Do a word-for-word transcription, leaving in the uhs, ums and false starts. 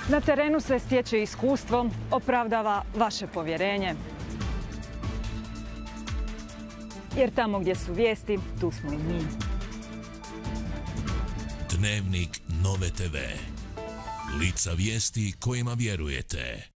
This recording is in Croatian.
Na terenu se stječe iskustvo, opravdava vaše povjerenje. Jer tamo gdje su vijesti, tu smo i mi. Dnevnik Nove te ve. Lica vijesti kojima vjerujete.